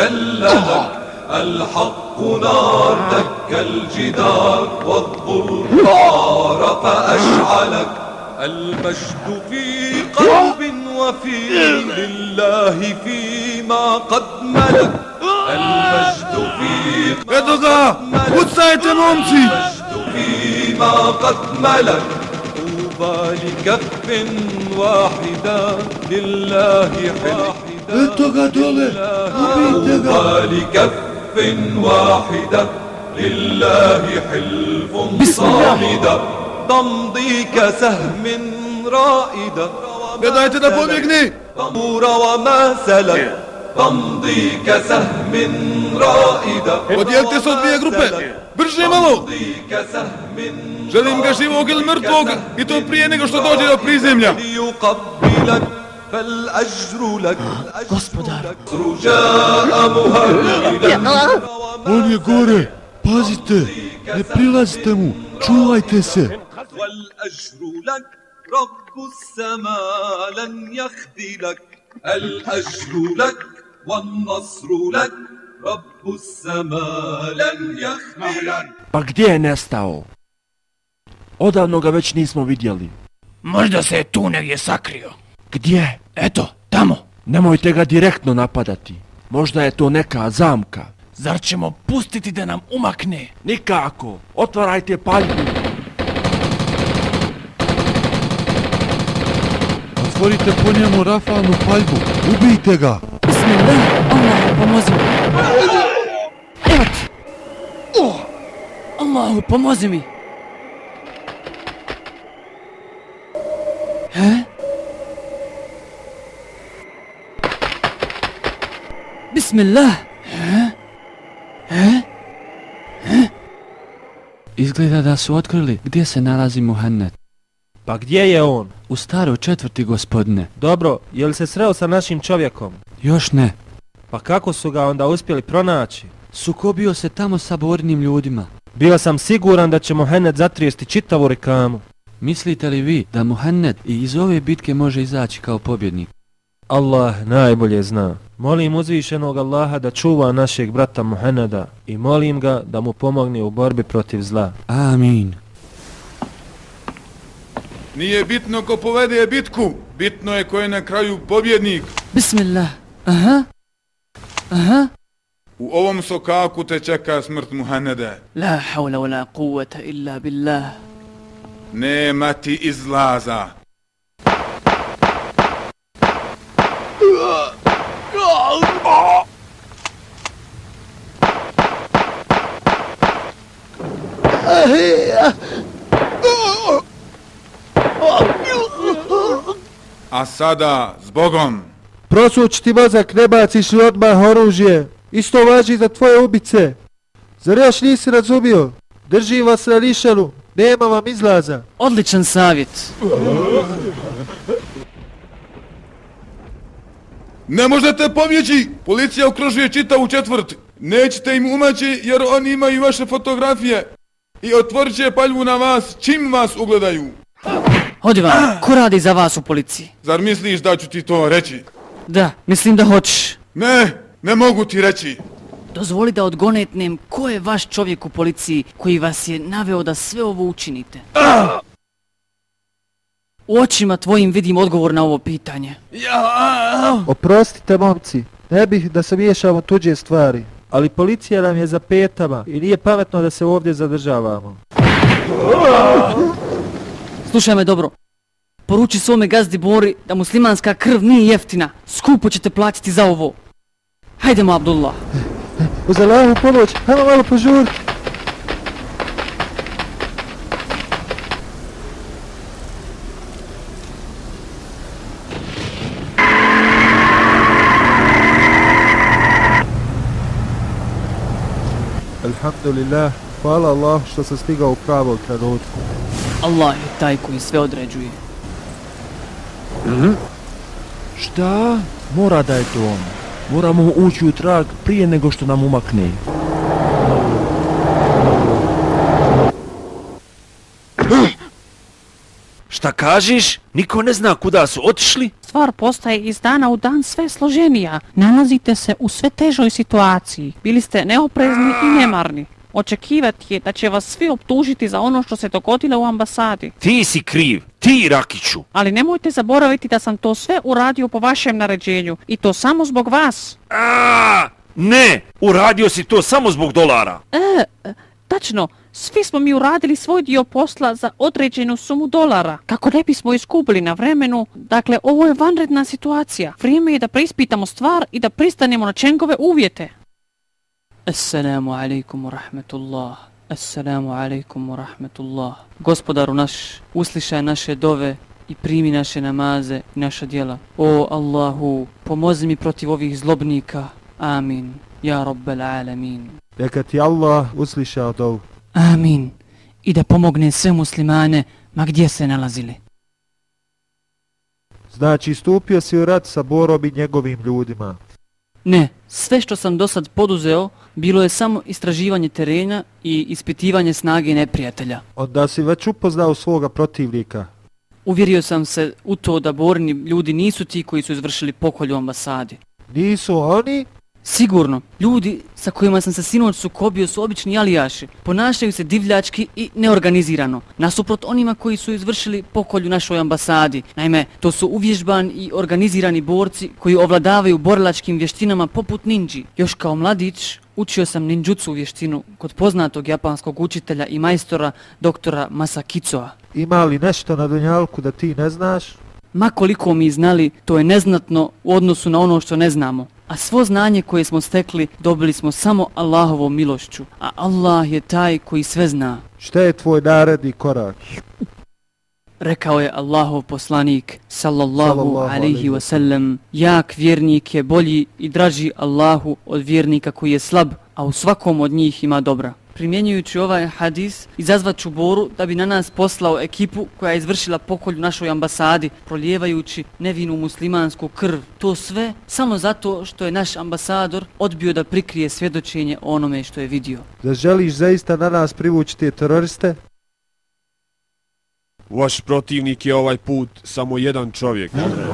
الحق نار دك الجدار والظلم نار فأشعلك المجد في قلب وفي لله فيما قد ملك المجد في قد ملك المجد فيما قد ملك طوبى لكف واحدة لله حلف طوبى لكف واحدة لله حلف صامدة تمضي كسهم رائدة Gledajte da pobjegne! طور وما سلك تمضي كسهم رائدة Podijelite se od dvije grupe! Brže malo! Želim ga živog ili mrtvog i to prije nego što dođe do prizemlja! Gospodar. On je gore! Pazite! Ne prilazite mu! Čuvajte se! والأجر لك رب السماء لن يخذلك الأجر لك والنصر لك رب السماء لن يخذلك. Pa gdje je nestao? Odavno ga već nismo vidjeli. Možda se je tu negdje sakrio. Gdje? Eto, tamo. Nemojte ga direktno napadati. Možda je to neka zamka. Zar ćemo pustiti da nam umakne? Nikako. Otvarajte paljbu. Otvorite po njemu rafalnu paljbu. Ubijte ga. Bismillah, Allahu pomozi mi. Evo ti. Oh, Allahu pomozi mi. He? Bismillah. He? He? He? Izgleda da su otkrili gdje se nalazi Muhammed. Pa gdje je on? U staroj četvrti, gospodine. Dobro, je li se sreo sa našim čovjekom? Još ne. Pa kako su ga onda uspjeli pronaći? Sukobio se tamo sa bornim ljudima. Bio sam siguran da će Muhammed zatrijesti čitavu rekamu. Mislite li vi da Muhammed i iz ove bitke može izaći kao pobjednik? Allah najbolje zna. Molim uzvišenog Allaha da čuva našeg brata Muhammeda i molim ga da mu pomogne u borbi protiv zla. Amin. Nije bitno ko povede bitku, bitno je ko je na kraju pobjednik. Bismillah. Aha. Aha. U ovom sokaku te čeka smrt Muhammede. La hawla wa la quwwata illa billah. Nema ti izlaza. A sada, zbogom. Prosuć ti mozak, ne baciš li odmah oružje. Isto važi za tvoje ubice. Zar još nisi razumio? Držim vas na lišanu, nema vam izlaza. Odličan savjet. Ne možete pobjeći! Policija okružuje čitavu četvrt. Nećete im umaći jer oni imaju vaše fotografije. I otvorit će paljbu na vas čim vas ugledaju. Odi vam, ko radi za vas u policiji? Zar misliš da ću ti to reći? Da, mislim da hoćeš. Ne, ne mogu ti reći. Dozvoli da odgonetnem ko je vaš čovjek u policiji koji vas je naveo da sve ovo učinite. Ah! U očima tvojim vidim odgovor na ovo pitanje. Oprostite momci, ne bih da se miješamo tuđe stvari. Ali policija nam je za petama i nije pametno da se ovdje zadržavamo. Slušaj me dobro. Poruči svome gazdi Bori da muslimanska krv nije jeftina. Skupo ćete platiti za ovo. Hajdemo, Abdullah. Uz Allahu pomoć, hajmo malo požuriti. Alhamdulillah, hvala Allah što sam stigao u pravog trenutku. Allah je taj koji sve određuje. Mhm. Šta? Mora da je to on. Moramo ući u trag prije nego što nam umakne. Šta kažiš? Niko ne zna kuda su otišli? Stvar postaje iz dana u dan sve složenija. Nalazite se u sve težoj situaciji. Bili ste neoprezni i nemarni. Očekivati je da će vas svi optužiti za ono što se dogodilo u ambasadi. Ti si kriv, ti Rakiću. Ali nemojte zaboraviti da sam to sve uradio po vašem naređenju. I to samo zbog vas. A, ne, uradio si to samo zbog dolara. E, tačno. Svi smo mi uradili svoj dio posla za određenu sumu dolara, kako ne bismo izgubili na vremenu. Dakle, ovo je vanredna situacija. Vrijeme je da preispitamo stvar i da pristanemo na Čengove uvjete. Assalamu alaikum wa rahmetullah. Assalamu alaikum wa rahmetullah. Gospodaru naš, uslišaj naše dove i primi naše namaze i naša djela. O Allahu, pomozi mi protiv ovih zlobnika. Amin. Ja Rabbel alamin. Neka ti Allah usliša dovu. Amin. I da pomogne sve muslimane, ma gdje se nalazili. Znači, stupio si u rat sa Borom i njegovim ljudima. Ne, sve što sam do sad poduzeo bilo je samo istraživanje terena i ispitivanje snage neprijatelja. Onda si već upoznao svoga protivnika. Uvjerio sam se u to da Borini ljudi nisu ti koji su izvršili pokolj u ambasadi. Nisu oni? Sigurno, ljudi sa kojima sam se sinoć sukobio su obični alijaši, ponašaju se divljački i neorganizirano, nasuprot onima koji su izvršili pokolj u našoj ambasadi. Naime, to su uvježbani i organizirani borci koji ovladavaju borilačkim vještinama poput ninji. Još kao mladić učio sam ninjutsu vještinu kod poznatog japanskog učitelja i majstora doktora Masakicoa. Ima li nešto na dunjalku da ti ne znaš? Ma koliko mi znali, to je neznatno u odnosu na ono što ne znamo. A svo znanje koje smo stekli dobili smo samo Allahovom milošću, a Allah je taj koji sve zna. Šta je tvoj naredni korak? Rekao je Allahov poslanik, sallallahu alaihi wasallam, jak vjernik je bolji i draži Allahu od vjernika koji je slab, a u svakom od njih ima dobra. Primjenjujući ovaj hadis, izazvat ću Boru da bi na nas poslao ekipu koja je izvršila pokolj u našoj ambasadi, prolijevajući nevinu muslimansku krv. To sve samo zato što je naš ambasador odbio da prikrije svjedočenje onome što je vidio. Da želiš zaista na nas privući te teroriste? Vaš protivnik je ovaj put samo jedan čovjek.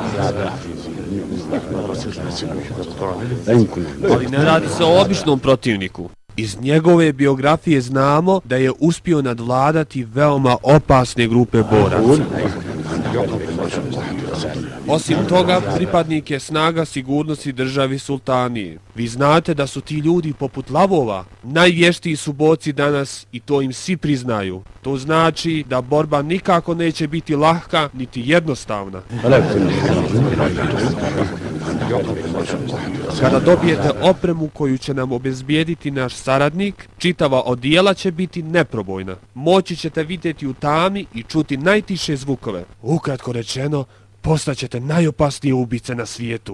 Ali ne radi se o običnom protivniku. Iz njegove biografije znamo da je uspio nadvladati veoma opasne grupe boraca. Osim toga, pripadnik je snaga sigurnosti državi Sultanije. Vi znate da su ti ljudi poput lavova. Najvještiji su borci danas i to im svi priznaju. To znači da borba nikako neće biti lahka niti jednostavna. Kada dobijete opremu koju će nam obezbijediti naš saradnik, čitava odijela će biti neprobojna. Moći ćete vidjeti u tami i čuti najtiše zvukove. Ukratko rečeno, postaćete najopasnije ubice na svijetu.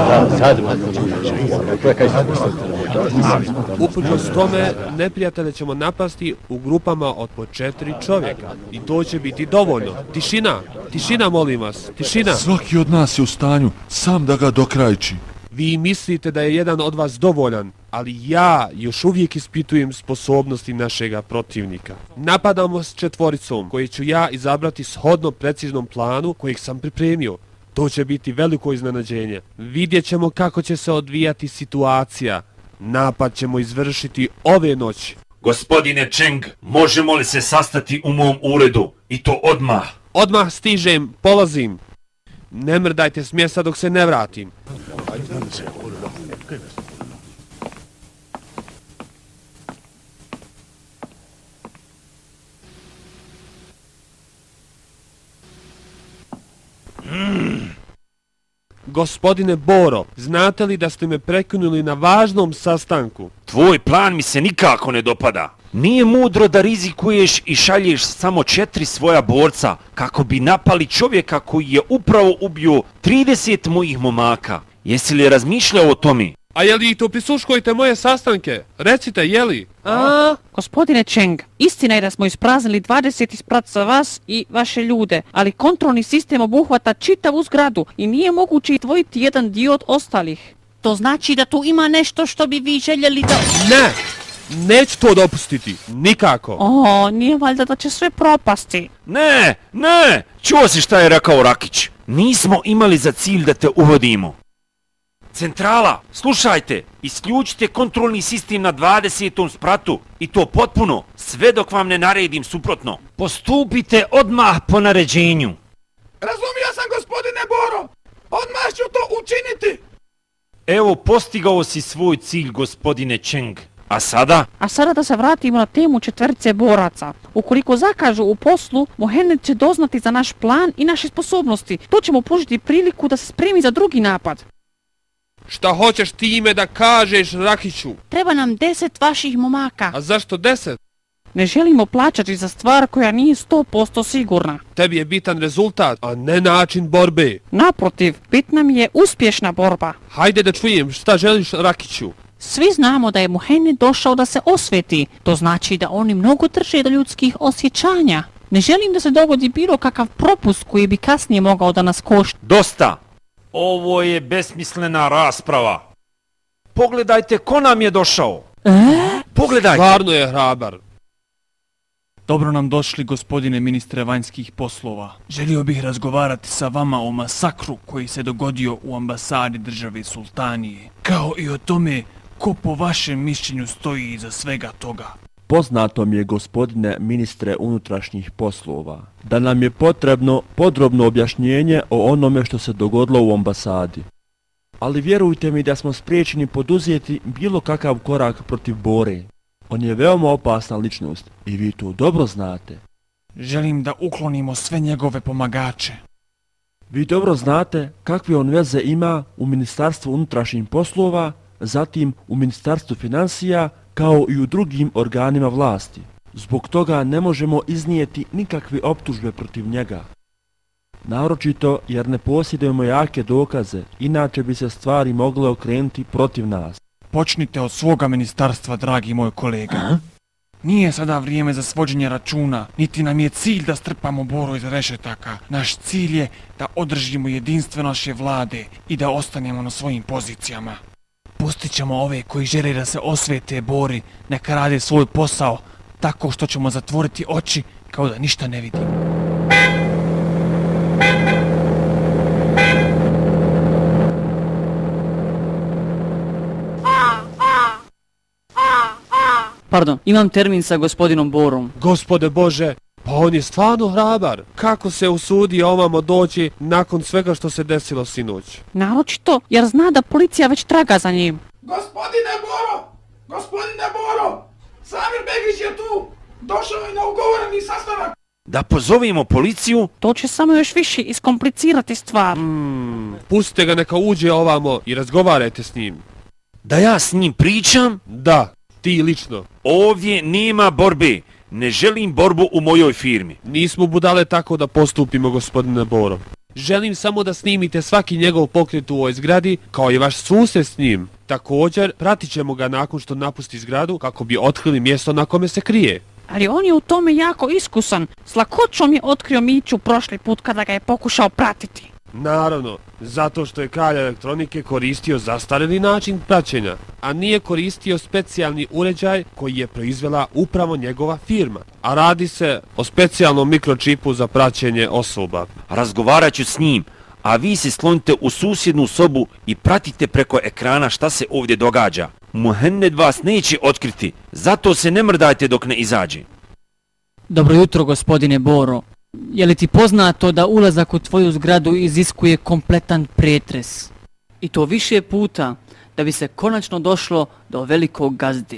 Uprkos tome, neprijatelje ćemo napasti u grupama od po četiri čovjeka. I to će biti dovoljno. Tišina, tišina molim vas, tišina. Svaki od nas je u stanju sam da ga dokrajči. Vi mislite da je jedan od vas dovoljan, ali ja još uvijek ispitujem sposobnosti našega protivnika. Napadamo s četvoricom, koje ću ja izabrati shodno preciznom planu kojeg sam pripremio. To će biti veliko iznenađenje. Vidjet ćemo kako će se odvijati situacija. Napad ćemo izvršiti ove noći. Gospodine Cheng, možemo li se sastati u mom uredu? I to odmah. Odmah stižem, polazim. Ne mrdajte s mjesta dok se ne vratim. Gospodine Boro, znate li da ste me prekinuli na važnom sastanku? Tvoj plan mi se nikako ne dopada. Nije mudro da rizikuješ i šalješ samo četiri svoja borca kako bi napali čovjeka koji je upravo ubio trideset mojih momaka. Jesi li razmišljao o tome? A je li i to prisuškujete moje sastanke? Recite, je li? A? Gospodine Cheng, istina je da smo ispraznili dvadeset isprat za vas i vaše ljude, ali kontrolni sistem obuhvata čitavu zgradu i nije moguće izdvojiti jedan dio od ostalih. To znači da tu ima nešto što bi vi željeli da... Ne! Neću to dopustiti, nikako. O, nije valjda da će sve propasti. Ne, ne, čuo si šta je rekao Rakić. Nismo imali za cilj da te uvodimo. Centrala, slušajte, isključite kontrolni sistem na dvadesetom spratu i to potpuno, sve dok vam ne naredim suprotno. Postupite odmah po naređenju. Razumio sam, gospodine Boro, odmah ću to učiniti. Evo, postigao si svoj cilj, gospodine Cheng. A sada? A sada da se vratimo na temu četverice boraca. Ukoliko zakažu u poslu, Mohamed će doznati za naš plan i naše sposobnosti. To će mu pružiti priliku da se spremi za drugi napad. Šta hoćeš time da kažeš, Rakiću? Treba nam deset vaših momaka. A zašto deset? Ne želimo plaćati za stvar koja nije sto posto sigurna. Tebi je bitan rezultat, a ne način borbe. Naprotiv, bitna mi je uspješna borba. Hajde da čujem, šta želiš, Rakiću? Svi znamo da je Mohamed došao da se osveti. To znači da oni mnogo drže do ljudskih osjećanja. Ne želim da se dogodi bilo kakav propust koji bi kasnije mogao da nas košta. Dosta! Ovo je besmislena rasprava. Pogledajte ko nam je došao. E? Pogledajte. Stvarno je hrabar. Dobro nam došli, gospodine ministre vanjskih poslova. Želio bih razgovarati sa vama o masakru koji se dogodio u ambasadi države Sultanije, kao i o tome ko po vašem mišljenju stoji iza svega toga. Poznato mi je, gospodine ministre unutrašnjih poslova, da nam je potrebno podrobno objašnjenje o onome što se dogodilo u ambasadi. Ali vjerujte mi da smo spriječeni poduzeti bilo kakav korak protiv Bore. On je veoma opasna ličnost i vi to dobro znate. Želim da uklonimo sve njegove pomagače. Vi dobro znate kakve on veze ima u Ministarstvu unutrašnjih poslova, zatim u Ministarstvu financija, kao i u drugim organima vlasti. Zbog toga ne možemo iznijeti nikakve optužbe protiv njega. Naročito jer ne posjedujemo jake dokaze, inače bi se stvari mogle okrenuti protiv nas. Počnite od svoga ministarstva, dragi moj kolega. Aha. Nije sada vrijeme za svođenje računa, niti nam je cilj da strpamo Boru iz rešetaka. Naš cilj je da održimo jedinstvo naše vlade i da ostanemo na svojim pozicijama. Pustit ćemo ove koji žele da se osvete Bori, neka rade svoj posao, tako što ćemo zatvoriti oči kao da ništa ne vidimo. Pardon, imam termin sa gospodinom Borom. Gospode Bože, pa on je stvarno hrabar. Kako se usudi ovamo doći nakon svega što se desilo sinoć? Naročito, jer zna da policija već traga za njim. Gospodine Boro! Gospodine Boro! Samir Begić je tu! Došao je na ugovoreni sastanak! Da pozovemo policiju? To će samo još više iskomplicirati stvar. Hmm, pustite ga neka uđe ovamo i razgovarajte s njim. Da ja s njim pričam? Da, ti lično. Ovdje nema borbe. Ne želim borbu u mojoj firmi. Nismo budale tako da postupimo, gospodine Boro. Želim samo da snimite svaki njegov pokret u ovoj zgradi, kao i vaš susjed s njim. Također, pratit ćemo ga nakon što napusti zgradu, kako bi otkrili mjesto na kome se krije. Ali on je u tome jako iskusan. S lakoćom je otkrio Miću prošli put kada ga je pokušao pratiti. Naravno, zato što je kralj elektronike koristio zastareli način praćenja, a nije koristio specijalni uređaj koji je proizvela upravo njegova firma. A radi se o specijalnom mikročipu za praćenje osoba. Razgovarat ću s njim, a vi se slonite u susjednu sobu i pratite preko ekrana šta se ovdje događa. Muhammed vas neće otkriti, zato se ne mrdajte dok ne izađe. Dobro jutro, gospodine Boro. Je li ti poznato da ulazak u tvoju zgradu iziskuje kompletan pretres? I to više puta, da bi se konačno došlo do velikog gazde.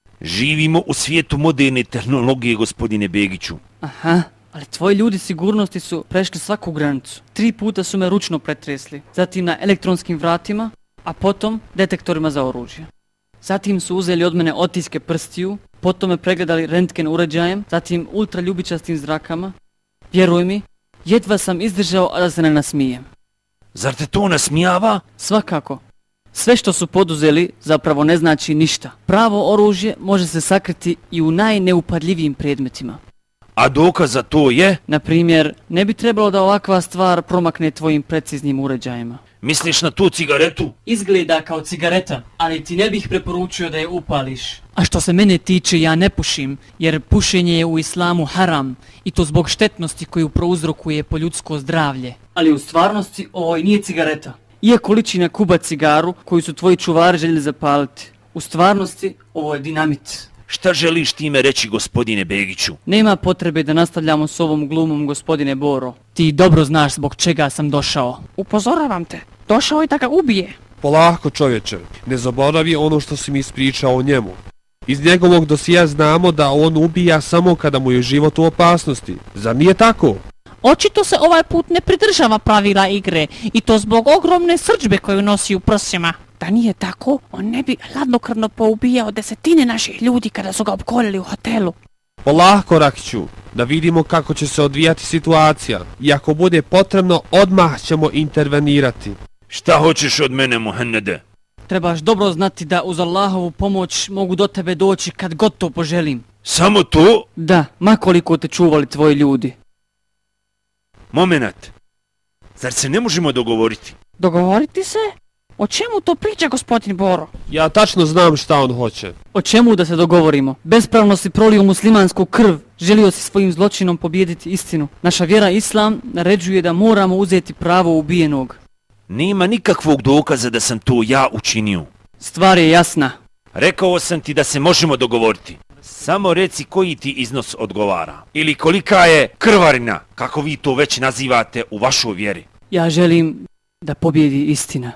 Živimo u svijetu moderne tehnologije, gospodine Begiću. Aha, ali tvoji ljudi sigurnosti su prešli svaku granicu. Tri puta su me ručno pretresli, zatim na elektronskim vratima, a potom detektorima za oružje. Zatim su uzeli od mene otiske prstiju, potom me pregledali rentgen uređajem, zatim ultraljubičastim zrakama. Vjeruj mi, jedva sam izdržao, a da se ne nasmijem. Zar te to nasmijava? Svakako. Sve što su poduzeli zapravo ne znači ništa. Pravo oružje može se sakriti i u najneupadljivijim predmetima. A dokaz za to je? Na primjer, ne bi trebalo da ovakva stvar promakne tvojim preciznim uređajima. Misliš na tu cigaretu? Izgleda kao cigareta, ali ti ne bih preporučio da je upališ. A što se mene tiče, ja ne pušim, jer pušenje je u islamu haram, i to zbog štetnosti koju prouzrokuje po ljudsko zdravlje. Ali u stvarnosti ovo nije cigareta. Iako liči na kuba cigaru koju su tvoji čuvari željeli zapaliti. U stvarnosti ovo je dinamit. Šta želiš time reći, gospodine Begiću? Nema potrebe da nastavljamo s ovom glumom, gospodine Boro. Ti dobro znaš zbog čega sam došao. Upozoravam te, došao je da ga ubije. Polako, čovječe, ne zaboravi ono što si mi ispričao o njemu. Iz njegovog dosija znamo da on ubija samo kada mu je život u opasnosti. Zar nije tako? Očito se ovaj put ne pridržava pravila igre, i to zbog ogromne srdžbe koju nosi u prsima. Da nije tako, on ne bi hladnokrvno poubijao desetine naših ljudi kada su ga opkolili u hotelu. Polako, Rakiću, da vidimo kako će se odvijati situacija. I ako bude potrebno, odmah ćemo intervenirati. Šta hoćeš od mene, Muhammede? Trebaš dobro znati da uz Allahovu pomoć mogu do tebe doći kad god to poželim. Samo to? Da, makoliko te čuvali tvoji ljudi. Momenat. Zar se ne možemo dogovoriti? Dogovoriti se? O čemu to priča gospodin Boro? Ja tačno znam šta on hoće. O čemu da se dogovorimo? Bespravno si prolio muslimansku krv. Želio si svojim zločinom pobijediti istinu. Naša vjera Islam naređuje da moramo uzeti pravo ubijenog. Nema nikakvog dokaza da sam to ja učinio. Stvar je jasna. Rekao sam ti da se možemo dogovoriti. Samo reci koji ti iznos odgovara. Ili kolika je krvarina, kako vi to već nazivate u vašoj vjeri. Ja želim da pobjedi istina.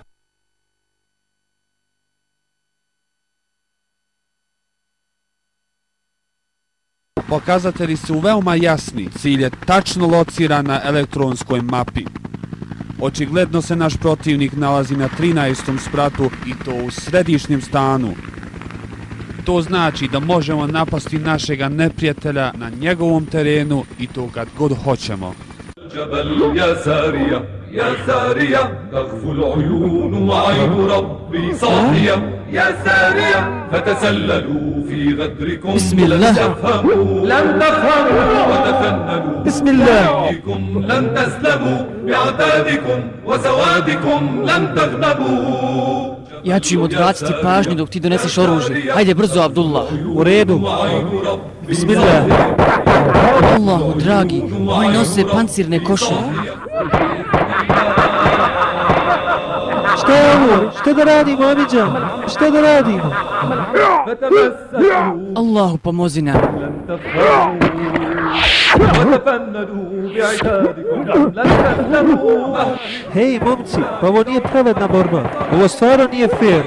Pokazatelji su veoma jasni. Cilj je tačno lociran na elektronskoj mapi. Očigledno se naš protivnik nalazi na trinaestom spratu i to u središnjem stanu. To znači da možemo napasti našega neprijatelja na njegovom terenu i to kad god hoćemo. جبل يا سارية يا سارية تغفو العيون وعين ربي صاحية يا سارية فتسللوا في غدركم بسم الله. لن تفهموا لن تفهموا وتفننوا بسم الله. بأيديكم لن تسلموا بعتادكم وسوادكم لن تغلبوا. Ja ću im odvratiti pažnju dok ti doneseš oružje. Hajde brzo, Abdullah. U redu. Bismillah. Allahu dragi, oni nose pancirne košulje. Šta je ovo? Šta da radimo, Amidža? Šta da radimo? Allahu pomozi nam. Hej, momci, pa ovo nije pravedna borba. Ovo stvarno nije fair.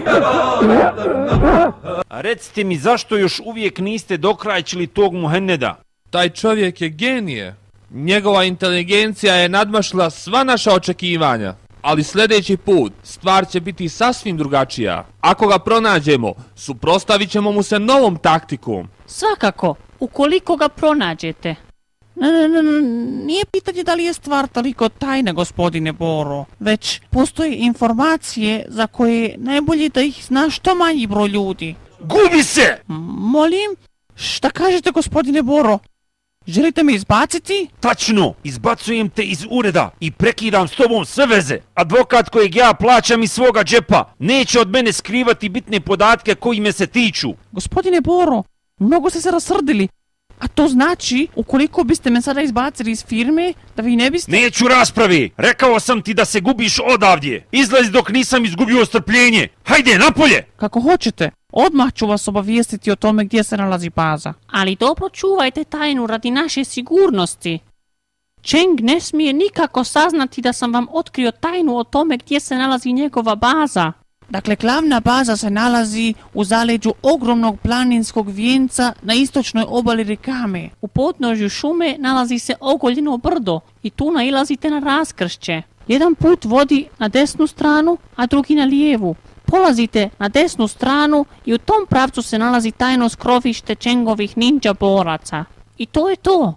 A recite mi zašto još uvijek niste dokrajčili tog Muhenneda? Taj čovjek je genije. Njegova inteligencija je nadmašila sva naša očekivanja. Ali sljedeći put stvar će biti sasvim drugačija. Ako ga pronađemo, suprotstavit ćemo mu se novom taktikom. Svakako, ukoliko ga pronađete. N, n, n, nije pitanje da li je stvar toliko tajna, gospodine Boro, već postoje informacije za koje najbolje da ih zna što manji broj ljudi. Gubi se! Molim, šta kažete, gospodine Boro? Želite me izbaciti? Tačno, izbacujem te iz ureda i prekidam s tobom sve veze. Advokat kojeg ja plaćam iz svoga džepa neće od mene skrivati bitne podatke koji me se tiču. Gospodine Boro, mnogo ste se rasrdili. A to znači, ukoliko biste me sada izbacili iz firme, da vi ne biste... Neću raspravi! Rekao sam ti da se gubiš odavdje. Izlazi dok nisam izgubio strpljenje. Hajde, napolje! Kako hoćete. Odmah ću vas obavijestiti o tome gdje se nalazi baza. Ali dobro čuvajte tajnu radi naše sigurnosti. Cheng ne smije nikako saznati da sam vam otkrio tajnu o tome gdje se nalazi njegova baza. Dakle, glavna baza se nalazi u zaleđu ogromnog planinskog vijenca na istočnoj obali Rikame. U podnožju šume nalazi se ogoljeno brdo i tu nailazite na raskršće. Jedan put vodi na desnu stranu, a drugi na lijevu. Polazite na desnu stranu i u tom pravcu se nalazi tajno skrovište Chengovih ninja boraca. I to je to.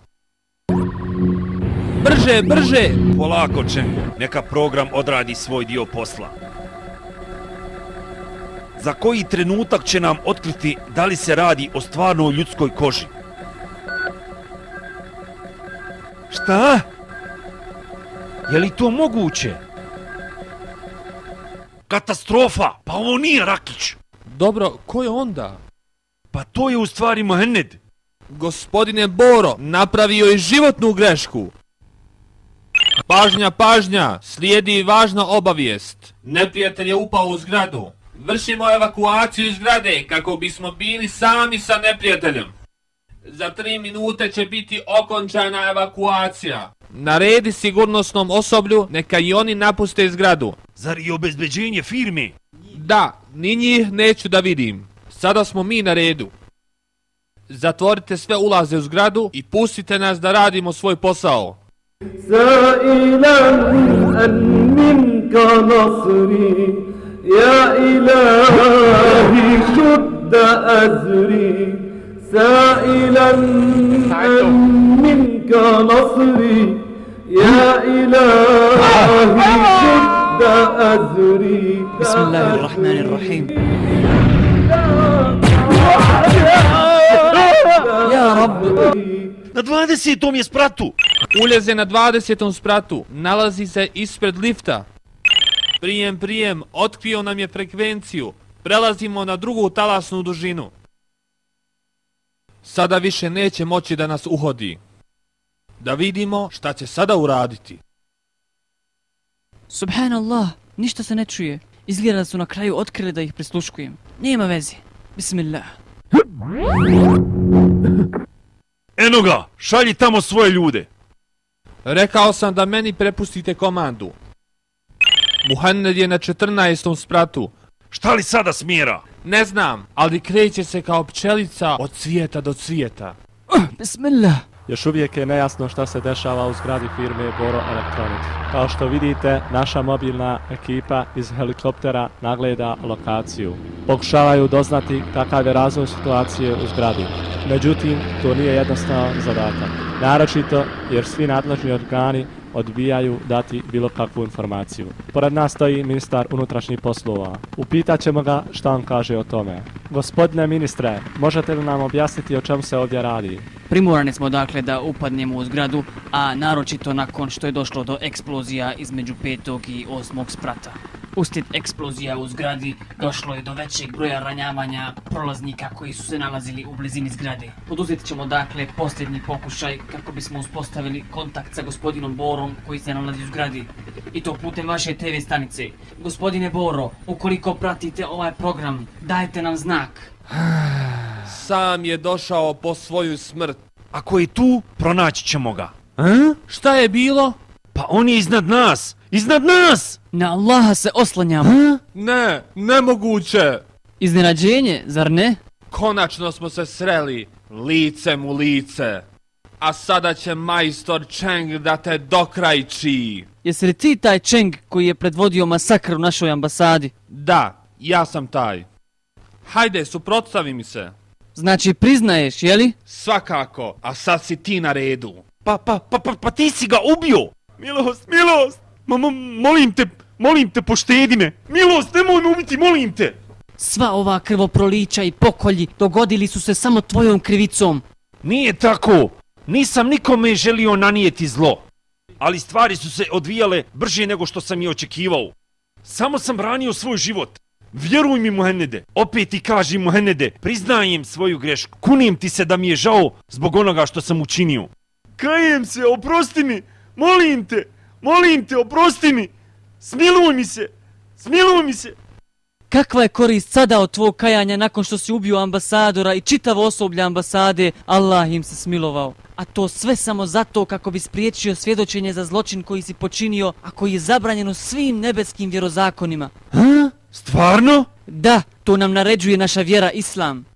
Brže, brže! Polako, Cheng, neka program odradi svoj dio posla. Za koji trenutak će nam otkriti da li se radi o stvarnoj ljudskoj koži? Šta? Je li to moguće? Katastrofa! Pa ovo nije Rakić! Dobro, ko je onda? Pa to je u stvari Muhenned. Gospodine Boro, napravio je životnu grešku. Pažnja, pažnja, slijedi važna obavijest. Neprijatelj je upao u zgradu. Vršimo evakuaciju iz zgrade kako bismo bili sami sa neprijateljem. Za tri minute će biti okončana evakuacija. Naredi sigurnosnom osoblju neka i oni napuste zgradu. Zar i obezbeđenje firme? Da, ni njih neću da vidim. Sada smo mi na redu. Zatvorite sve ulaze u zgradu i pustite nas da radimo svoj posao. سائلا أن منك نصري يا إلهي شد أزري سائلا أن منك نصري يا إلهي شد أزري بسم الله الرحمن الرحيم يا رب Na dvadesetom je spratu! Uleze na dvadesetom spratu, nalazi se ispred lifta. Prijem, prijem, otkrio nam je frekvenciju. Prelazimo na drugu talasnu dužinu. Sada više neće moći da nas uhodi. Da vidimo šta će sada uraditi. Subhanallah, ništa se ne čuje. Izgleda da su na kraju otkrili da ih prisluškujem. Nema veze. Bismillah. Eno ga, šalji tamo svoje ljude. Rekao sam da meni prepustite komandu. Muhammed je na četrnaestom spratu. Šta li sada smjera? Ne znam, ali kreće se kao pčelica od cvijeta do cvijeta. Uh, bismillah. Još uvijek je nejasno šta se dešava u zgradi firme Boro Electronics. Kao što vidite, naša mobilna ekipa iz helikoptera nagleda lokaciju. Pokušavaju doznati kakav je razvoj situacije u zgradi. Međutim, to nije jednostavan zadatak. Naročito jer svi nadležni organi odbijaju dati bilo kakvu informaciju. Pored nas stoji ministar unutrašnjih poslova. Upitat ćemo ga šta on kaže o tome. Gospodine ministre, možete li nam objasniti o čemu se ovdje radi? Primorani smo dakle da upadnemo u zgradu, a naročito nakon što je došlo do eksplozija između petog i osmog sprata. Uslijed eksplozija u zgradi došlo je do većeg broja ranjavanja prolaznika koji su se nalazili u blizini zgrade. Poduzeti ćemo dakle posljednji pokušaj kako bismo uspostavili kontakt sa gospodinom Borom koji se nalazi u zgradi. I to putem vaše te ve stanice. Gospodine Boro, ukoliko pratite ovaj program, dajte nam znak. Sam je došao po svoju smrt. Ako je tu, pronaći ćemo ga. A? Šta je bilo? Pa on je iznad nas! Iznad nas! Na Allaha se oslanjamo. A? Ne, nemoguće. Iznenađenje, zar ne? Konačno smo se sreli, licem u lice. A sada će majstor Cheng da te dokrajči. Jesi li ti taj Cheng koji je predvodio masakr u našoj ambasadi? Da, ja sam taj. Hajde, suprotstavi mi se. Znači priznaješ, jeli? Svakako, a sad si ti na redu. Pa, pa, pa, pa, pa ti si ga ubio! Milost, milost! Ma, ma, molim te, molim te, poštedi me! Milost, nemoj me ubiti, molim te! Sva ova krvoprolića i pokolji dogodili su se samo tvojom krivicom. Nije tako! Nisam nikome želio nanijeti zlo. Ali stvari su se odvijale brže nego što sam i očekivao. Samo sam branio svoj život. Vjeruj mi, Muhennede, opet ti kaži, Muhennede, priznajem svoju grešku. Kunim ti se da mi je žao zbog onoga što sam učinio. Kajem se, oprosti mi, molim te, molim te, oprosti mi. Smiluj mi se, smiluj mi se. Kakva je korist sada od tvog kajanja nakon što si ubio ambasadora i čitavo osoblje ambasade? Allah im se smilovao. A to sve samo zato kako bi spriječio svjedočenje za zločin koji si počinio, a koji je zabranjeno svim nebeskim vjerozakonima. Ha? Stvarno? Da, to nam naređuje naša vjera Islam.